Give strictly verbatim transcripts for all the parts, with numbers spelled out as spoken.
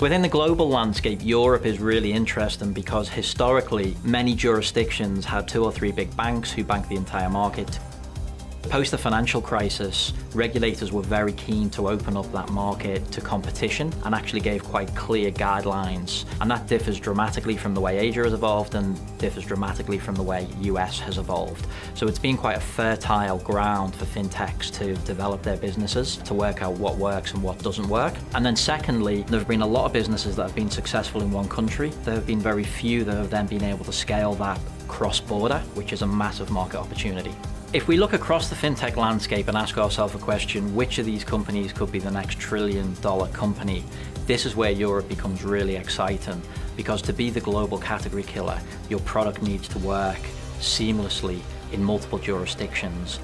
Within the global landscape, Europe is really interesting because historically, many jurisdictions had two or three big banks who banked the entire market. Post the financial crisis, regulators were very keen to open up that market to competition and actually gave quite clear guidelines. And that differs dramatically from the way Asia has evolved and differs dramatically from the way U S has evolved. So it's been quite a fertile ground for fintechs to develop their businesses, to work out what works and what doesn't work. And then secondly, there have been a lot of businesses that have been successful in one country. There have been very few that have then been able to scale that cross-border, which is a massive market opportunity. If we look across the fintech landscape and ask ourselves a question, which of these companies could be the next trillion dollar company, this is where Europe becomes really exciting, because to be the global category killer, your product needs to work seamlessly in multiple jurisdictions.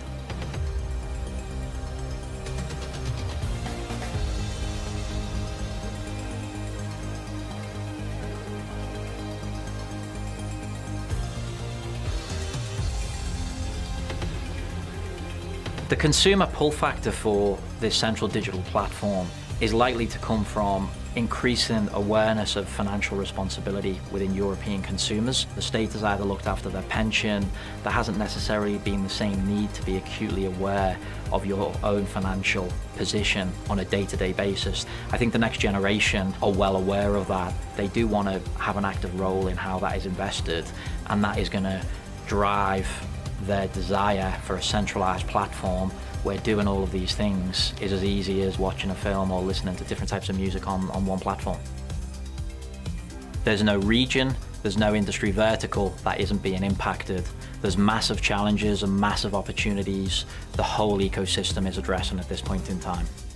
The consumer pull factor for this central digital platform is likely to come from increasing awareness of financial responsibility within European consumers. The state has either looked after their pension, there hasn't necessarily been the same need to be acutely aware of your own financial position on a day-to-day basis. I think the next generation are well aware of that. They do want to have an active role in how that is invested, and that is going to drive their desire for a centralized platform where doing all of these things is as easy as watching a film or listening to different types of music on, on one platform. There's no region, there's no industry vertical that isn't being impacted. There's massive challenges and massive opportunities the whole ecosystem is addressing at this point in time.